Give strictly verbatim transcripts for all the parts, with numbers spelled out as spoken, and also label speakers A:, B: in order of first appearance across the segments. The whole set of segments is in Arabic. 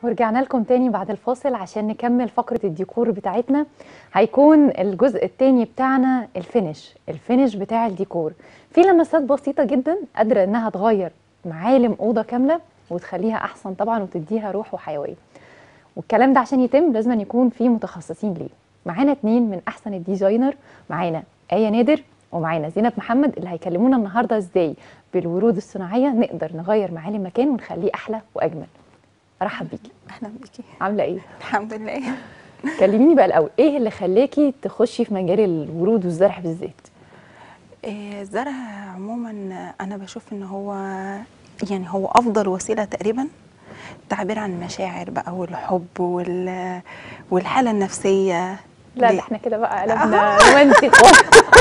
A: ورجعنا لكم تاني بعد الفاصل عشان نكمل فقرة الديكور بتاعتنا. هيكون الجزء التاني بتاعنا الفينش الفينش بتاع الديكور، في لمسات بسيطة جدا قادرة انها تغير معالم أوضة كاملة وتخليها أحسن طبعا وتديها روح وحيوية. والكلام ده عشان يتم لازم أن يكون في متخصصين ليه. معانا اتنين من أحسن الديزاينر، معانا آية نادر ومعانا زينب محمد اللي هيكلمونا النهارده ازاي بالورود الصناعية نقدر نغير معالم مكان ونخليه أحلى وأجمل. ارحب بيكي.
B: اهلا بيكي.
A: عامله ايه؟
B: الحمد لله.
A: كلميني بقى الاول، ايه اللي خلاكي تخشي في مجال الورود والزرع بالذات؟
B: إيه، الزرع عموما انا بشوف ان هو يعني هو افضل وسيله تقريبا تعبير عن المشاعر بقى والحب وال والحاله النفسيه.
A: لا ده احنا كده بقى قلبنا رومانسي خالص.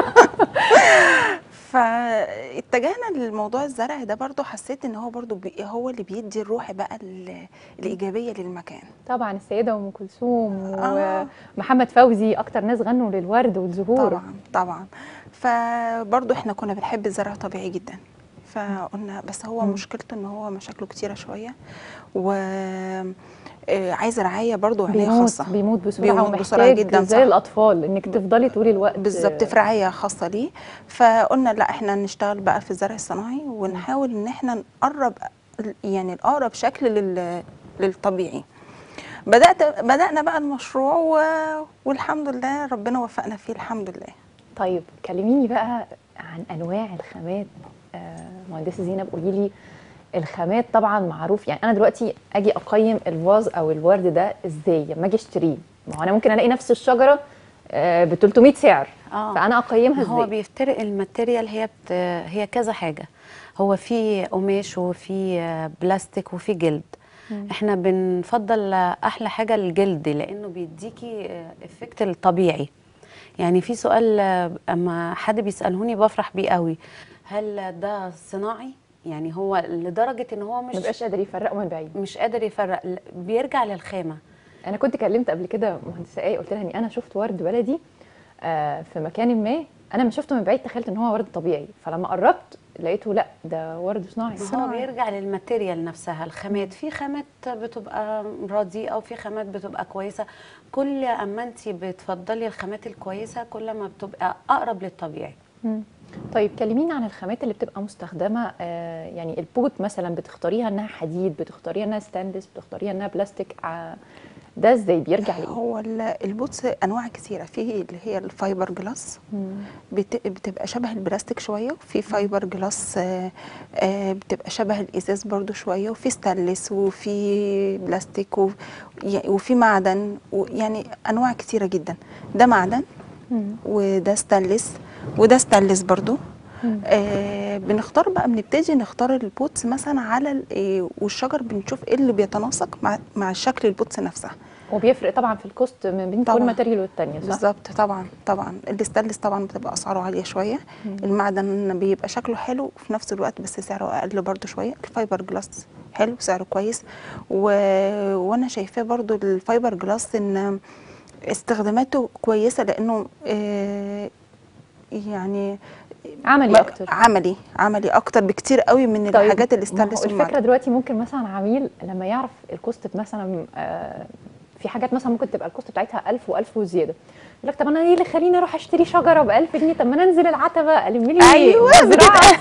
B: فاتجهنا للموضوع الزرع ده، برضو حسيت ان هو برضو بي هو اللي بيدي الروح بقى الايجابيه للمكان.
A: طبعا السيده ام كلثوم
B: آه.
A: ومحمد فوزي اكتر ناس غنوا للورد والزهور.
B: طبعا طبعا. فبرضو احنا كنا بنحب الزرع طبيعي جدا، فقلنا بس هو م. مشكلته ان هو مشاكله كتيره شويه، و عايز رعايه برضو عنايه خاصه.
A: بيموت بسرعه ومحتاج جدا زي الاطفال انك تفضلي طول الوقت
B: بالظبط في رعايه خاصه ليه. فقلنا لا احنا نشتغل بقى في الزرع الصناعي ونحاول ان احنا نقرب يعني الاقرب شكل لل للطبيعي. بدات بدانا بقى المشروع و... والحمد لله ربنا وفقنا فيه الحمد لله.
A: طيب كلميني بقى عن انواع الخامات. آه مهندسه زينب قولي لي الخامات. طبعا معروف، يعني انا دلوقتي اجي اقيم الفاز او الورد ده ازاي لما اجي اشتريه؟ ما هو انا ممكن الاقي نفس الشجره ب ثلاثمية سعر. آه. فانا اقيمها ازاي؟
C: هو بيفترق الماتيريال، هي بت... هي كذا حاجه، هو في قماش وفي بلاستيك وفي جلد. مم. احنا بنفضل احلى حاجه الجلد لانه بيديكي افكت الطبيعي. يعني في سؤال اما حد بيسالهوني بفرح بيه قوي، هل ده صناعي؟ يعني هو لدرجه ان هو مش
A: مبقاش قادر يفرقه من بعيد،
C: مش قادر يفرق، بيرجع للخامه.
A: انا كنت كلمت قبل كده مهندسه ايه، قلت لها اني انا شفت ورد بلدي آه في مكان ما، انا ما شفته من بعيد تخيلت ان هو ورد طبيعي، فلما قربت لقيته لا ده ورد صناعي.
C: هو بيرجع للماتيريال نفسها، الخامات. في خامات بتبقى رديئه وفي خامات بتبقى كويسه. كل اما انت بتفضلي الخامات الكويسه كل ما بتبقى اقرب للطبيعي.
A: مم. طيب كلمينا عن الخامات اللي بتبقى مستخدمه. آه يعني البوت مثلا بتختاريها انها حديد، بتختاريها انها ستانلس، بتختاريها انها بلاستيك، آه ده ازاي بيرجع لايه؟
B: هو البوتس انواع كثيره، في اللي هي الفايبر جلاس بت... بتبقى شبه البلاستيك شويه، وفي فايبر جلاس آه آه بتبقى شبه الازاز برضو شويه، وفي ستانلس وفي بلاستيك و... وفي معدن، يعني انواع كثيره جدا. ده معدن مم. وده ستانلس وده ستانلس برضو. آه بنختار بقى، بنبتدي نختار البوتس مثلا على آه والشجر، بنشوف ايه اللي بيتناسق مع مع شكل البوتس نفسها.
A: وبيفرق طبعا في الكوست ما بين كل ماتيريال والثانيه، صح؟
B: بالظبط. طبعا طبعا الستانلس طبعا بتبقى اسعاره عاليه شويه. مم. المعدن بيبقى شكله حلو وفي نفس الوقت بس سعره اقل برضو شويه. الفايبر جلاس حلو سعره كويس، و... وانا شايفاه برضو الفايبر جلاس ان استخداماته كويسه لانه آه يعني
A: عملي اكتر.
B: عملي عملي اكتر بكتير قوي من طيب الحاجات اللي استانلس.
A: الفكره دلوقتي ممكن مثلا عميل لما يعرف الكوست مثلا آه في حاجات مثلا ممكن تبقى الكوست بتاعتها ألف وألف وزياده، يقول لك طب انا ايه اللي خليني اروح اشتري شجره ب ألف جنيه؟ طب ما انا انزل العتبه الم لي
B: ايوه
A: مزرعه.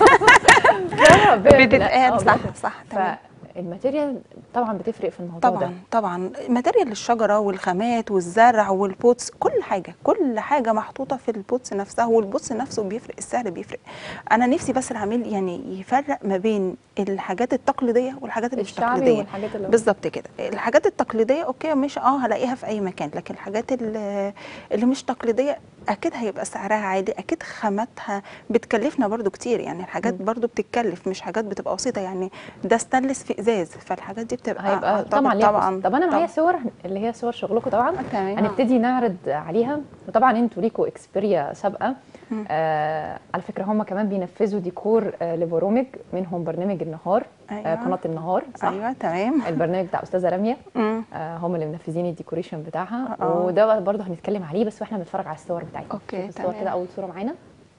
B: بتتقال. صح صح تمام.
A: الماتيريال طبعا بتفرق في الموضوع
B: طبعا
A: ده.
B: طبعا ماتيريال الشجره والخامات والزرع والبوتس، كل حاجه كل حاجه محطوطه في البوتس نفسها، والبوتس نفسه بيفرق، السعر بيفرق. انا نفسي بس العميل يعني يفرق ما بين الحاجات التقليديه والحاجات اللي مش تقليديه. بالظبط كده. الحاجات التقليديه اوكي مش اه هلاقيها في اي مكان، لكن الحاجات اللي, اللي مش تقليديه اكيد هيبقى سعرها عالي، اكيد خاماتها بتكلفنا برضو كتير. يعني الحاجات م. برضو بتتكلف، مش حاجات بتبقى بسيطه. يعني ده ستانلس في ازاز، فالحاجات دي بتبقى
A: هيبقى طبعا طبعا. طب انا معايا صور اللي هي صور شغلكم طبعا، هنبتدي نعرض عليها. وطبعا انتوا ليكوا اكسبيريا سابقه. آه على فكره هم كمان بينفذوا ديكور آه لبرامج، منهم برنامج النهار. أيوة. آه قناه النهار، صح؟
B: ايوه تمام.
A: البرنامج بتاع استاذه راميه. آه هم اللي منفذين الديكوريشن بتاعها. أوه. وده برضه هنتكلم عليه بس واحنا بنتفرج على الصور بتاعتها.
B: اوكي
A: الصور كده. اول صوره معانا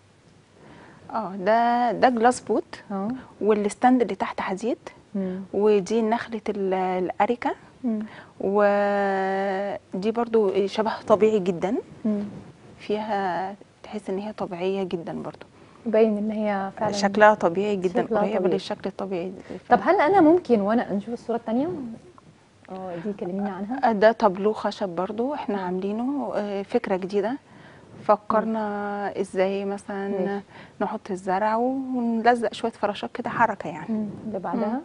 B: اه ده ده جلاس بوت، والستاند اللي تحت حديد، مم. ودي نخله الاريكه
A: مم.
B: ودي برضو شبه طبيعي جدا،
A: مم.
B: فيها تحس ان هي طبيعيه جدا برضو،
A: باين ان هي فعلا
B: شكلها طبيعي جدا،
A: شكلها
B: قريبه
A: طبيعي.
B: للشكل الطبيعي.
A: طب هل انا ممكن وانا نشوف الصوره الثانيه؟ اه دي كلمينا عنها.
B: ده طابلو خشب برضو احنا
A: آه.
B: عاملينه، آه، فكره جديده. فكرنا ازاي مثلا
A: ماشي.
B: نحط الزرع ونلزق شويه فراشات كده، حركه يعني.
A: مم. اللي بعدها.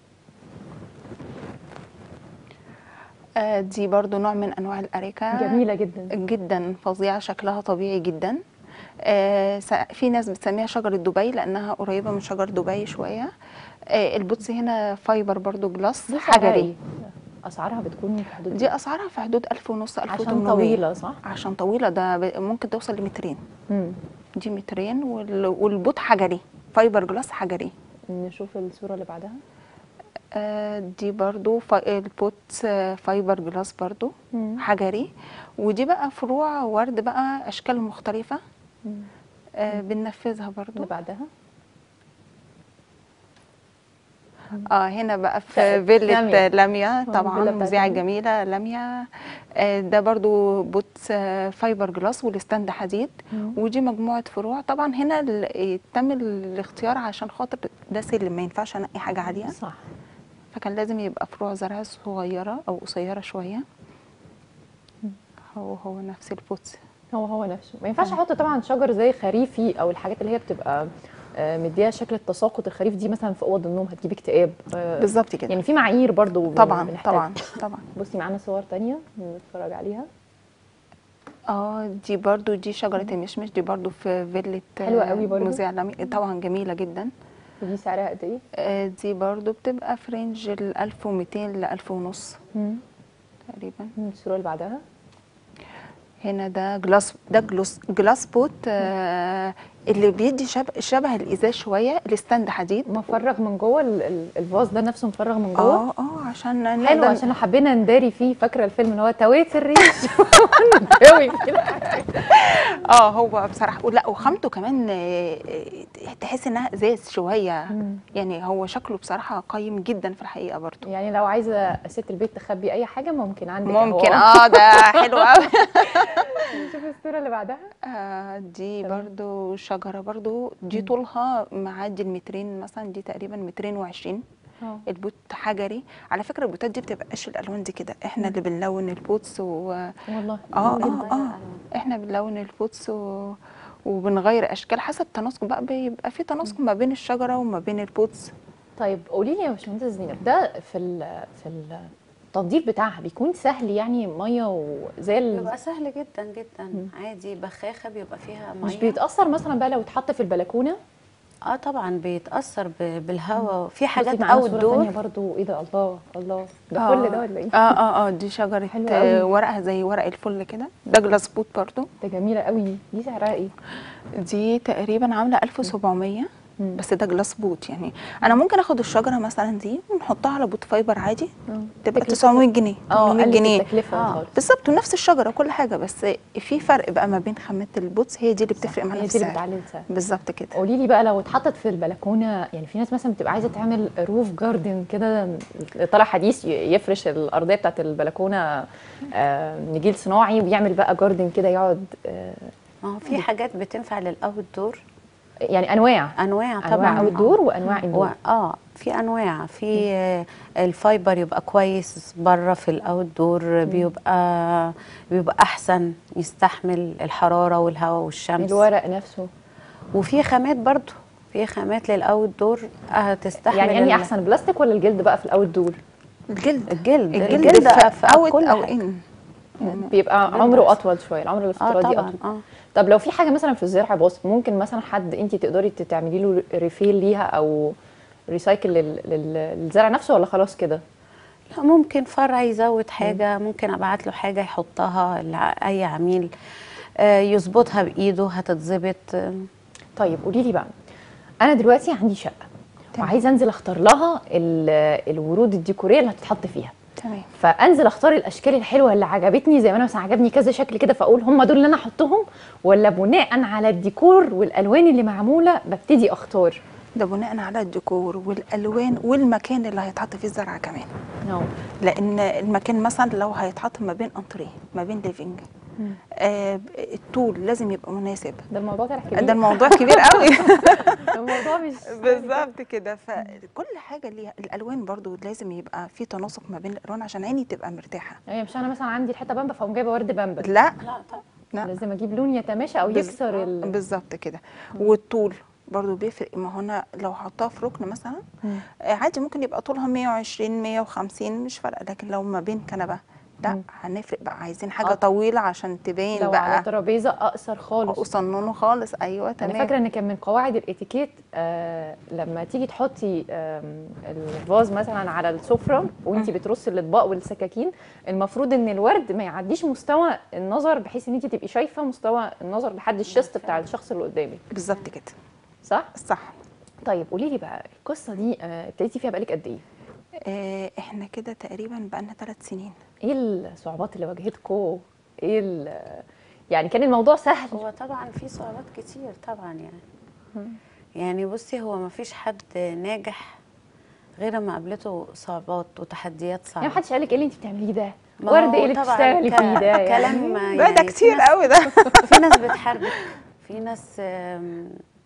B: آه، دي برضو نوع من انواع الاريكه،
A: جميله جدا.
B: جدا فظيعه، شكلها طبيعي جدا. آه، س- في ناس بتسميها شجره دبي لانها قريبه من شجر دبي شويه. آه، البوتس هنا فايبر برضو جلاس
A: دي سعرها
B: حجري.
A: ايه؟ اسعارها بتكون في حدود
B: دي
A: ايه؟
B: اسعارها في حدود ألف ونص، ألف
A: عشان
B: وثمانمائة.
A: طويله صح؟
B: عشان طويله، ده ب- ممكن توصل لمترين.
A: مم.
B: دي مترين، وال- والبوت حجري، فايبر جلاس حجري.
A: نشوف الصوره اللي بعدها.
B: آه، دي برضو فا- البوت آه، فايبر جلاس برضو
A: مم.
B: حجري. ودي بقى فروع ورد بقى اشكال مختلفه،
A: مم.
B: آه، بننفذها برضو.
A: اللي بعدها.
B: اه هنا بقى في
A: شقة
B: فيلة
A: لاميا.
B: لاميا،
A: آه،
B: طبعا
A: الفيلا بتاعت
B: مذيعة
A: لاميا.
B: جميلة لاميا. آه، ده برضو بوت آه، فايبر جلاس والستاند حديد.
A: مم.
B: ودي مجموعة فروع. طبعا هنا ال- تم الاختيار عشان خاطر ده سلم، ما ينفعش انقي حاجة عالية،
A: صح.
B: فكان لازم يبقى فروع زرع صغيرة او قصيرة شوية. هو هو نفس البوت.
A: هو هو نفسه. ما ينفعش احط طبعا شجر زي خريفي او الحاجات اللي هي بتبقى آه، مديها شكل التساقط الخريف دي مثلا في اوض النوم هتجيب اكتئاب. آه،
B: بالظبط كده.
A: يعني في معايير برضو بن-
B: طبعا
A: بنحتاج.
B: طبعا طبعا.
A: بصي معانا صور تانية نتفرج عليها.
B: اه دي برضو دي شجرة المشمش، دي برضو في فيلة
A: حلوة قوي برضو.
B: مذيع لاميا، طبعا جميلة جدا.
A: ودي سعرها قد ايه؟
B: آه، دي برضو بتبقى في رينج ال ألف ومئتين ل ألف ونص
A: مم.
B: تقريبا.
A: الصورة اللي بعدها.
B: هنا ده جلاس، ده جلاس جلاس بوت، آه اللي بيدي شبه شبه الازاز شويه، الستاند حديد.
A: مفرغ من جوه ال- ال- الفاز ده نفسه مفرغ من جوه.
B: اه اه عشان
A: حلو،
B: نقدر-
A: عشان حبينا نداري فيه. فاكره الفيلم اللي هو تويت الريش نداوي كده.
B: اه هو بصراحه لا، وخامته كمان آه، آه، تحس انها ازاز شويه.
A: مم.
B: يعني هو شكله بصراحه قيم جدا في الحقيقه برضو.
A: يعني لو عايزه ست البيت تخبي اي حاجه ممكن عندك
B: ممكن
A: أهو.
B: اه ده حلو قوي.
A: نشوف الصوره اللي بعدها.
B: آه دي
A: تمام.
B: برضو شجرة برضو، دي
A: مم.
B: طولها معدي المترين مثلا، دي تقريبا مترين وعشرين.
A: اه.
B: البوت حجري. على فكرة البوتات دي بتبقاش الألوان دي كده، احنا
A: مم.
B: اللي بنلون البوتس و...
A: والله.
B: اه
A: جميل
B: اه
A: جدا.
B: اه احنا بنلون البوتس و... وبنغير أشكال حسب تناسق بقى، بيبقى في تناسق ما بين الشجرة وما بين البوتس.
A: طيب قولي لي يا باشمهندسه زينب، ده في ال في التنظيف بتاعها بيكون سهل يعني ميه وزي ال...
C: بيبقى سهل جدا جدا عادي، بخاخه بيبقى فيها ميه.
A: مش بيتاثر مثلا بقى لو اتحط في البلكونه؟
C: اه طبعا بيتاثر ب- بالهواء. في
A: بصي
C: حاجات
A: معانا
C: اوت
A: صوره
C: دور.
A: ثانيه برضو. ايه ده؟ الله الله، ده فل ده ولا ايه؟
B: اه اه اه دي شجرة
A: حلوة قوي.
B: آه، ورقها زي ورق الفل كده، ده جلاس بوت برضو.
A: ده جميله قوي. دي سعرها ايه؟
B: دي تقريبا عامله ألف وسبعمية.
A: مم.
B: بس ده جلاس بوت. يعني انا ممكن اخد الشجره مثلا دي ونحطها على بوت فايبر عادي،
A: اه.
B: تبقى
A: تكلفة-
B: تسعمائة جنيه
A: اه
B: ثمانمائة
A: قلت
B: جنيه.
A: التكلفه
C: آه.
A: خالص.
B: بالظبط، ونفس الشجره كل حاجه، بس في فرق بقى ما بين خامات البوتس، هي دي اللي بتفرق معانا
A: هي
B: في
A: دي اللي
B: السعر.
A: بتعلي السعر.
B: بالظبط كده.
A: قولي لي بقى لو اتحطت في البلكونه، يعني في ناس مثلا بتبقى عايزه تعمل روف جاردن كده، طالع حديث ي- يفرش الارضيه بتاعت البلكونه آه نجيل صناعي ويعمل بقى جاردن كده يقعد آه
C: ما هو في حاجات بتنفع للاوت دور،
A: يعني انواع
C: انواع
A: انواع
C: طبعا.
A: اوت دور
C: آه.
A: وانواع
C: و-
A: اندور.
C: اه في انواع، في آه، الفايبر يبقى كويس بره في الاوت دور، بيبقى بيبقى احسن، يستحمل الحراره والهواء والشمس.
A: الورق نفسه.
C: وفي خامات برضو، في خامات للاوت دور هتستحمل
A: يعني انهي
C: ال-
A: احسن، بلاستيك ولا الجلد بقى في الاوت دور؟
B: الجلد
C: الجلد
B: الجلد,
C: الجلد
B: في
C: في
B: اوت
C: كل
B: او
C: حاجة.
B: ان.
A: بيبقى
C: الجلد
A: عمره
C: أحسن.
A: اطول شويه، العمر
C: اه
A: الافتراضي
C: طبعا.
A: اطول.
C: اه
A: طب لو في حاجه مثلا في الزرع باظ، ممكن مثلا حد انت تقدري تعملي له ريفيل ليها او ريسايكل لل- لل- للزرع نفسه، ولا خلاص كده؟
C: لا، ممكن فرع يزود حاجة، ممكن ابعت له حاجة يحطها لأي عميل آه، يظبطها بإيده هتتظبط. آه،
A: طيب قولي لي بقى، انا دلوقتي عندي شقه
B: تمام.
A: وعايزه انزل اختار لها ال- الورود الديكوريه اللي هتتحط فيها،
B: تمام.
A: فانزل اختار الاشكال الحلوه اللي عجبتني، زي ما انا مثلا عجبني كذا شكل كده فاقول هم دول اللي انا احطهم، ولا بناء على الديكور والالوان اللي معموله ببتدي اختار؟
B: ده بناء على الديكور والالوان والمكان اللي هيتحط فيه الزرع كمان.
A: نو.
B: لان المكان مثلا لو هيتحط ما بين انتريه ما بين ليفينج، آه الطول لازم يبقى مناسب.
A: ده الموضوع طلع كبير.
B: ده الموضوع كبير قوي.
A: ده الموضوع مش سهل كده.
B: بالظبط كده. فكل حاجه ليها الالوان برضو لازم يبقى في تناسق ما بين الالوان عشان عيني تبقى مرتاحه.
A: يعني مش انا مثلا عندي الحته بامبا فاقوم جايبه ورد بامبا،
B: لا
C: لا طبعا.
B: لا
A: لازم اجيب لون يتماشى او
B: بز-
A: يكسر ال...
B: بالظبط كده. والطول برضو بيفرق. ما هو انا لو حطها في ركن مثلا
A: مم.
B: آه، عادي ممكن يبقى طولها مية وعشرين مية وخمسين مش فارقه، لكن لو ما بين كنبه لا
A: مم.
B: هنفرق بقى، عايزين حاجه
A: آه.
B: طويله عشان تبين
A: لو على
B: بقى
A: ترابيزه اقصر خالص.
B: وصننه خالص. ايوه تمام.
A: انا فاكره ان كان من قواعد الاتيكيت آه لما تيجي تحطي آم، الفاز مثلا على السفره وانتي بترصي الاطباق والسكاكين، المفروض ان الورد ما يعديش مستوى النظر، بحيث ان انتي تبقي شايفه مستوى النظر لحد الشست بتاع الشخص اللي قدامك،
B: بالظبط كده
A: صح؟
B: صح.
A: طيب قولي لي بقى القصه دي آه، ابتديتي فيها بقالك قد ايه؟
B: آه، احنا كده تقريبا بقالنا ثلاث سنين.
A: ايه الصعوبات اللي واجهتكم؟ ايه ال- يعني كان الموضوع سهل؟
C: هو طبعا في صعوبات كتير طبعا يعني. يعني بصي هو ما فيش حد ناجح غير ما قابلته صعوبات وتحديات صعبة.
A: يعني محدش قالك ايه اللي انت بتعمليه ده؟
C: ما
A: ورد
C: هو
A: ايه اللي
C: طبعاً
A: بتشتغلي
C: ك-
A: فيه ده؟
C: كلام
A: يعني
B: ده
C: يعني
B: ده
C: في
B: كتير
C: ناس-
B: قوي ده.
C: في ناس بتحاربك، في ناس آم،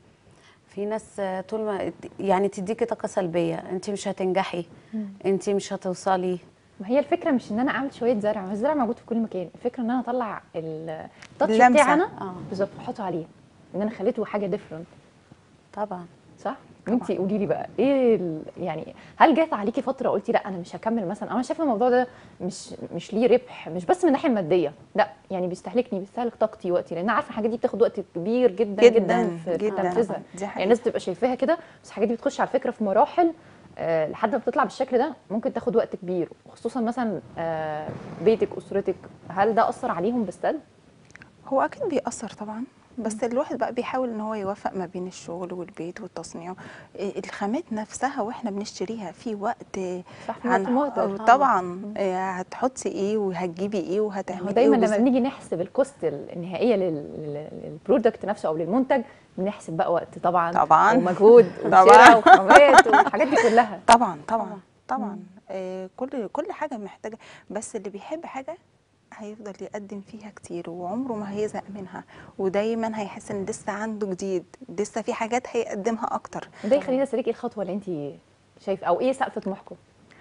C: في ناس آه، طول ما يعني تديكي طاقة سلبية، انت مش هتنجحي، انت مش هتوصلي.
A: ما هي الفكره مش ان انا اعمل شويه زرع، ما الزرع موجود في كل مكان، الفكره ان انا اطلع ال- التاتش
B: اللمسة.
A: بتاعي انا
C: اه
A: بالظبط واحطه عليه، ان انا خليته حاجه ديفرنت،
C: طبعا.
A: صح؟
B: طبعاً.
A: انت قولي لي بقى ايه ال- يعني هل جات عليكي فتره قلتي لا انا مش هكمل مثلا؟ انا شايفه الموضوع ده مش مش ليه ربح، مش بس من الناحيه الماديه، لا يعني بيستهلكني، بيستهلك طاقتي وقتي، لان أنا عارفه الحاجات دي بتاخد وقت كبير جدا جدا,
B: جدا
A: في
B: جدا.
A: تنفيذها.
B: دي
A: يعني
B: حقيقة.
A: الناس بتبقى شايفاها كده، بس الحاجات دي بتخش على فكره في مراحل آه لحد ما بتطلع بالشكل ده ممكن تاخد وقت كبير، وخصوصا مثلا آه بيتك اسرتك، هل ده اثر عليهم بالسلب؟
B: هو اكيد بيأثر طبعا، بس الواحد بقى بيحاول ان هو يوفق ما بين الشغل والبيت والتصنيع. إيه، الخامات نفسها واحنا بنشتريها في وقت
A: صح، في وقت مهدر.
B: طبعا. إيه، هتحطي ايه وهتجيبي ايه
A: هو
B: وهتعملي ايه
A: دايما لما
B: وبالذات-
A: بنيجي نحسب الكوست النهائيه لل- لل- للبرودكت نفسه او للمنتج، بنحسب بقى وقت طبعا
B: طبعا
A: ومجهود
B: طبعاً.
A: وشراء وخامات والحاجات دي كلها.
B: طبعا طبعا طبعا. آه كل كل حاجه محتاجه، بس اللي بيحب حاجه هيفضل يقدم فيها كتير وعمره ما هيزهق منها، ودايما هيحس ان لسه عنده جديد، لسه في حاجات هيقدمها اكتر.
A: ده يخلينا اسالك ايه الخطوه اللي انت شايف او ايه سقف طموحكم؟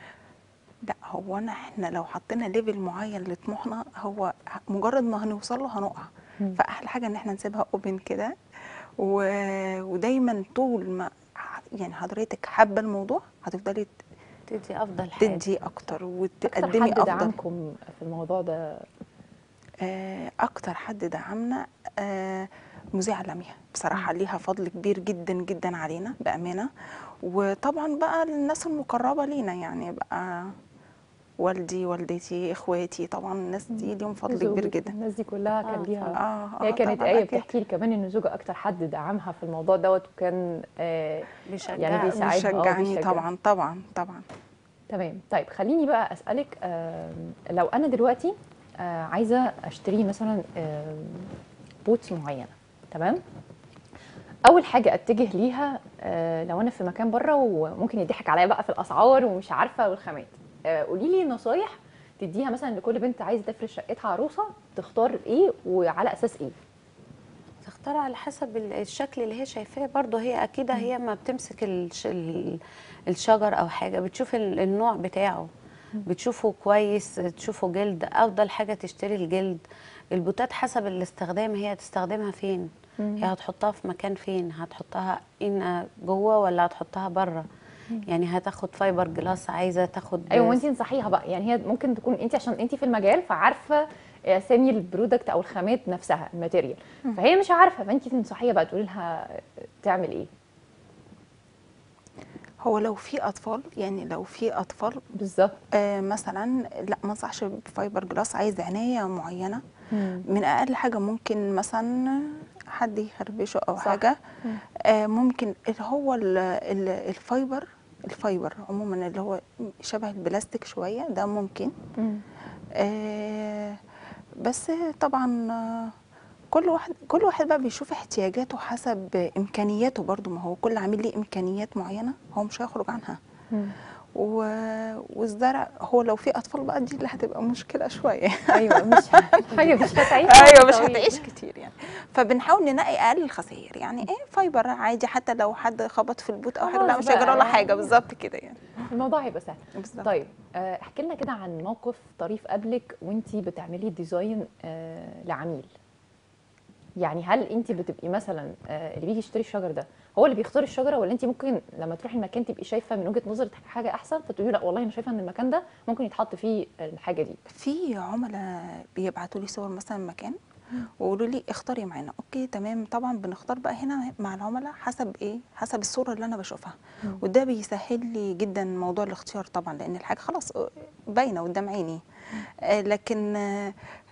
B: لا هو انا احنا لو حطينا ليفل معين لطموحنا، هو مجرد ما هنوصل له هنقع. فاحلى حاجه ان احنا نسيبها اوبن كده، و... ودايما طول ما يعني حضرتك حابه الموضوع هتفضلي
C: تدي افضل حاجة.
B: تدي اكتر
A: اكتر
B: وتقدمي
A: حد
B: افضل.
A: دعمكم في الموضوع ده؟
B: آه، اكتر حد دعمنا آه، مذيعه لميا بصراحه، ليها فضل كبير جدا جدا علينا بامانه. وطبعا بقى الناس المقربه لينا يعني بقى والدي والدتي اخواتي، طبعا الناس دي ليهم فضل كبير
A: زوجك،
B: جدا.
A: الناس دي كلها كان
C: آه،
A: ليها.
B: اه
A: هي
B: اه
A: كانت
B: طبعا
A: آية
B: أكيد.
A: بتحكي لي كمان ان زوجها اكتر حد دعمها في الموضوع دوت، وكان آه
C: بيشجعها.
A: يعني بيساعدها اه
B: بيشجعني
A: بيشجعها.
B: طبعا طبعا طبعا.
A: تمام. طيب خليني بقى اسالك، آم، لو انا دلوقتي آه، عايزه اشتري مثلا آم، بوتس معينه، تمام، اول حاجه اتجه ليها آه، لو انا في مكان بره وممكن يضحك عليا بقى في الاسعار ومش عارفه والخامات، آه، قولي لي نصايح تديها مثلا لكل بنت عايزه تفرش شقتها عروسه، تختار ايه وعلى اساس ايه؟
C: تختار على حسب ال- الشكل اللي هي شايفاه. برضه هي اكيد هي ما بتمسك الش- ال- الشجر او حاجه بتشوف ال- النوع بتاعه، بتشوفه كويس، تشوفه جلد، افضل حاجه تشتري الجلد. البوتات حسب الاستخدام هي هتستخدمها فين، هي هتحطها في مكان فين، هتحطها ان جوه ولا هتحطها بره. يعني هتاخد فايبر جلاس، عايزه تاخد
A: ايوه، وانت انصحيها بقى، يعني هي ممكن تكون انت عشان انت في المجال فعارفه اسامي البرودكت او الخامات نفسها الماتيريال، فهي مش عارفه، فانت تنصحيها بقى تقولي لها تعمل ايه؟
B: هو لو في اطفال، يعني لو في اطفال
A: بالظبط.
B: آه مثلا لا ما انصحش بفايبر جلاس، عايز عنايه معينه.
A: مم.
B: من اقل حاجه ممكن مثلا حد يخربشه او
A: صح.
B: حاجه.
A: مم.
B: آه ممكن اللي هو ال ال الفايبر الفايبر عموما اللي هو شبه البلاستيك شويه ده ممكن.
A: مم.
B: آه بس طبعا آه، كل واحد كل واحد بقى بيشوف احتياجاته حسب امكانياته برضو، ما هو كل عامل ليه امكانيات معينه هو مش هيخرج عنها.
A: مم.
B: و... والزرع هو لو في اطفال بقى دي اللي هتبقى مشكله شويه.
A: ايوه مش حاجه مش هتعيش
B: ايوه
A: عمر
B: مش
A: طويل.
B: هتعيش كتير يعني. فبنحاول ننقي اقل الخسائر، يعني ايه فايبر عادي حتى لو حد خبط في البوت او حاجه لا
A: خلاص
B: مش هيجرى له
A: بقى
B: حاجه، بالظبط كده يعني.
A: الموضوع هيبقى سهل.
B: بالظبط.
A: طيب آه، احكي لنا كده عن موقف طريف قبلك وانتي بتعملي ديزاين آه، لعميل. يعني هل انت بتبقي مثلا آه، اللي بيجي يشتري الشجر ده هو اللي بيختار الشجره، ولا انت ممكن لما تروحي المكان تبقي شايفه من وجهه نظرك حاجه احسن فتقولي لا والله انا شايفه ان المكان ده ممكن يتحط فيه الحاجه دي؟
B: في عملاء بيبعتوا لي صور مثلا مكان ويقولوا لي اختاري معانا، اوكي تمام. طبعا بنختار بقى هنا مع العملاء حسب ايه، حسب الصوره اللي انا بشوفها.
A: مم.
B: وده بيسهل لي جدا موضوع الاختيار طبعا، لان الحاجه خلاص باينه قدام عيني. آه لكن آه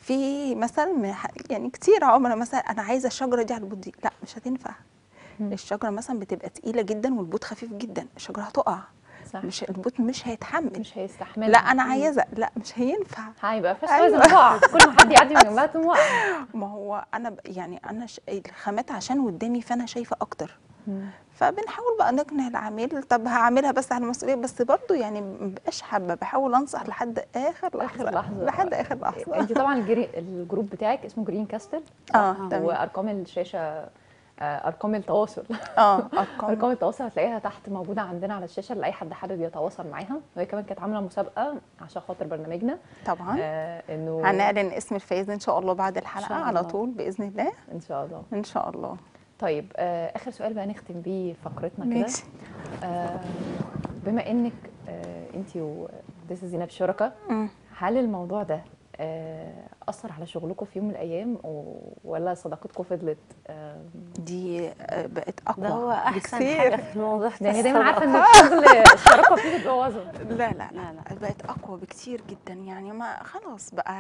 B: في مثلا من ح- يعني كتير عملاء مثلا انا عايزه الشجره دي على البوت دي، لا مش هتنفع.
A: مم.
B: الشجره مثلا بتبقى تقيله جدا والبوت خفيف جدا، الشجره هتقع.
A: صح.
B: مش البوت مش هيتحمل.
A: مش هيستحملها.
B: لا انا عايزه، لا مش هينفع.
A: هيبقى فيهاش
B: أيوة.
A: توازن، تقع كل ما حد يعدي من جنبها تقوم واقعه.
B: ما هو انا ب... يعني انا ش... الخامات عشان قدامي فانا شايفه اكتر.
A: مم.
B: فبنحاول بقى نقنع العميل، طب هعملها بس على المسؤوليه، بس برضو يعني مبقاش حابه، بحاول انصح لحد اخر لحظه،
A: اخر لحظه.
B: لحد اخر لحظه.
A: انت طبعا الجري... الجروب بتاعك اسمه جرين كاستل، صح؟
B: اه تمام.
A: وارقام الشاشه آه، ارقام التواصل
B: اه ارقام.
A: ارقام التواصل هتلاقيها تحت موجوده عندنا على الشاشه لاي حد حابب يتواصل معاها. وهي كمان كانت عامله مسابقه عشان خاطر برنامجنا
B: طبعا
A: آه انه
B: هنعلن اسم الفايز ان شاء الله بعد
C: إن
B: الحلقه
C: شاء
B: على
C: الله.
B: طول باذن الله.
A: ان شاء الله.
B: ان شاء الله.
A: طيب آه اخر سؤال بقى نختم بيه فقرتنا كده.
B: ماشي.
A: آه بما انك آه انت وهندسه زينب شركاء،
B: مم.
A: هل الموضوع ده آه اثر على شغلكم في يوم من الايام ولا صداقتكم فضلت آه
B: دي آه، بقت اقوى
C: ده هو احسن
B: بكتير.
C: حاجه في الموضوع ده.
A: يعني دايما عارفه ان
C: الصداقة.
A: الشغل الشراكه فيه بتبوظه؟
B: لا لا لا,
C: لا،
B: لا. بقت اقوى بكتير جدا، يعني ما خلاص بقى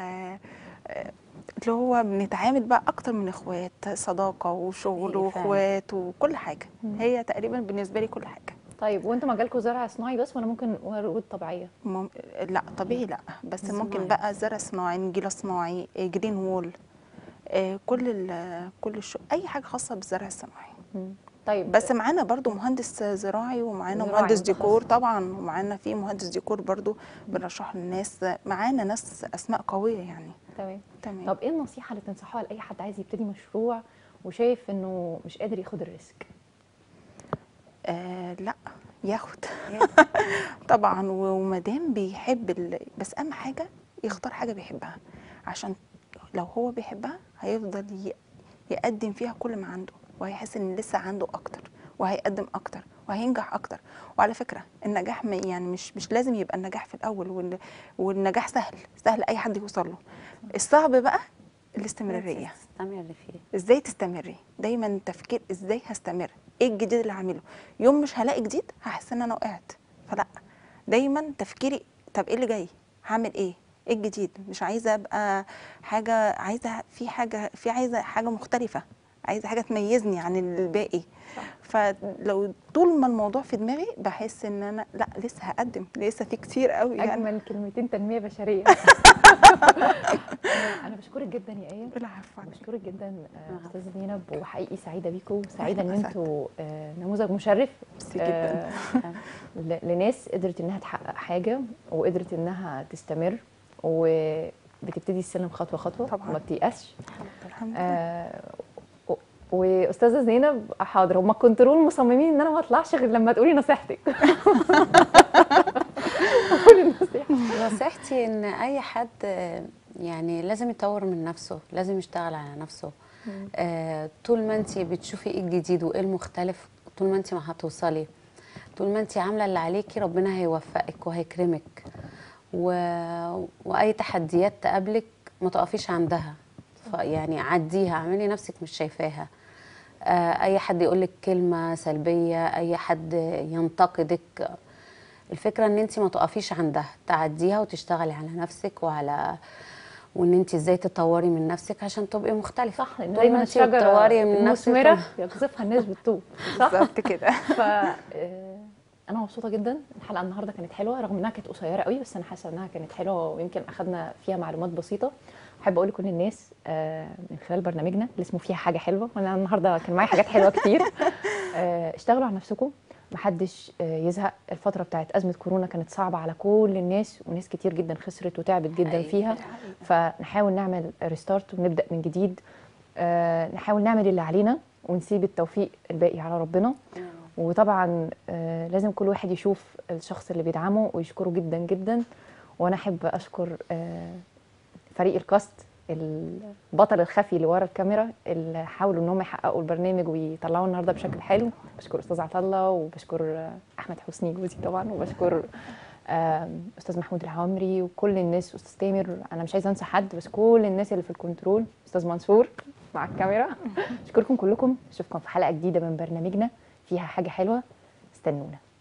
B: آه، اللي هو بنتعامل بقى اكتر من اخوات، صداقه وشغل
C: حقيقي فعلا.
B: واخوات وكل حاجه.
A: مم.
B: هي تقريبا بالنسبه لي كل حاجه.
A: طيب وانتوا مجالكم زرع صناعي بس ولا ممكن ورود طبيعيه؟
B: مم... لا طبيعي لا، بس
C: صناعي.
B: ممكن بقى زرع صناعي، نجيله صناعي، آه، جرين وول، آه، كل ال كل الشو... اي حاجه خاصه بالزرع الصناعي.
A: مم. طيب
B: بس معانا برضو مهندس زراعي ومعانا
A: زراعي
B: مهندس
A: متخصص.
B: ديكور طبعا، ومعانا في مهندس ديكور برضو بنرشحه للناس. معانا ناس اسماء قويه يعني.
A: تمام.
B: تمام.
A: طب ايه النصيحه اللي تنصحوها لاي حد عايز يبتدي مشروع وشايف انه مش قادر ياخد الريسك؟
B: آه لا ياخد طبعا، ومادام بيحب ال... بس اهم حاجه يختار حاجه بيحبها، عشان لو هو بيحبها هيفضل ي... يقدم فيها كل ما عنده، وهيحس ان لسه عنده اكتر، وهيقدم اكتر، وهينجح اكتر. وعلى فكره النجاح م- يعني مش مش لازم يبقى النجاح في الاول، وال... والنجاح سهل سهل اي حد يوصل له. الصعب بقى الاستمراريه،
C: تستمر فيه.
B: ازاي تستمري دايما. تفكير ازاي هستمر، ايه الجديد اللي هعمله. يوم مش هلاقي جديد هحس ان انا وقعت، فلا دايما تفكيري طب ايه اللي جاي، هعمل ايه، ايه الجديد. مش عايزه ابقى حاجه، عايزه في حاجه في عايزه حاجه مختلفه، عايزه حاجه تميزني عن الباقي.
A: صح.
B: فلو طول ما الموضوع في دماغي بحس ان انا لا لسه هقدم، لسه في كتير قوي يعني.
A: اجمل كلمتين تنميه بشريه. انا بشكرك جدا يا ايه.
B: العفو.
A: بشكرك جدا آه، استاذه زينب، وحقيقي سعيده بيكم، سعيده ان
B: أسعد.
A: انتوا آه، نموذج مشرف
B: ميرسي جدا.
A: آه، ل- لناس قدرت انها تحقق حاجه وقدرت انها تستمر وبتبتدي السلم خطوه خطوه
B: طبعاً.
A: ما بتيأسش.
B: الحمد لله.
A: آه، و- واستاذه زينب حاضر، هم كنترول مصممين ان انا ما اطلعش غير لما تقولي نصيحتك. قولي النصيحه.
C: نصيحتي ان اي حد آه، يعني لازم يطور من نفسه، لازم يشتغل على نفسه. آه طول ما انت بتشوفي ايه الجديد وايه المختلف، طول ما انت ما هتوصلي. طول ما انت عامله اللي عليكي ربنا هيوفقك وهيكرمك. و... واي تحديات تقابلك ما تقفيش عندها، يعني عديها، اعملي نفسك مش شايفاها. آه اي حد يقولك كلمه سلبيه، اي حد ينتقدك، الفكره ان انت ما تقفيش عندها، تعديها وتشتغلي على نفسك وعلى وان انت ازاي تطوري من نفسك عشان تبقي مختلفه.
A: صح، لان
C: طول
A: دايما
C: ما انت
A: الشجره
C: بتطوري من نفسك
A: المثمره يقذفها الناس بالطوب، صح؟
B: بالظبط كده.
A: ف آه، انا مبسوطه جدا. الحلقه النهارده كانت حلوه رغم انها كانت قصيره قوي، بس انا حاسه انها كانت حلوه ويمكن اخذنا فيها معلومات بسيطه. احب اقول لكل الناس آه، من خلال برنامجنا اللي اسمه فيها حاجه حلوه، وانا النهارده كان معايا حاجات حلوه كتير. آه، اشتغلوا على نفسكم، محدش آه، يزهق. الفتره بتاعت ازمه كورونا كانت صعبه على كل الناس، وناس كتير جدا خسرت وتعبت جدا
C: حقيقي.
A: فيها. فنحاول نعمل ريستارت ونبدا من جديد. آه، نحاول نعمل اللي علينا ونسيب التوفيق الباقي على ربنا. وطبعا آه، لازم كل واحد يشوف الشخص اللي بيدعمه ويشكره جدا جدا. وانا احب اشكر آه، فريق الكاست، البطل الخفي اللي ورا الكاميرا، اللي حاولوا ان هم يحققوا البرنامج ويطلعوه النهارده بشكل حلو. بشكر استاذ عطله، وبشكر آه، احمد حسني جوزي طبعا، وبشكر آه، استاذ محمود العوامري وكل الناس، استاذ تامر، انا مش عايزه انسى حد، بس كل الناس اللي في الكنترول، استاذ منصور مع الكاميرا. اشكركم كلكم، اشوفكم في حلقه جديده من برنامجنا فيها حاجه حلوه. استنونا.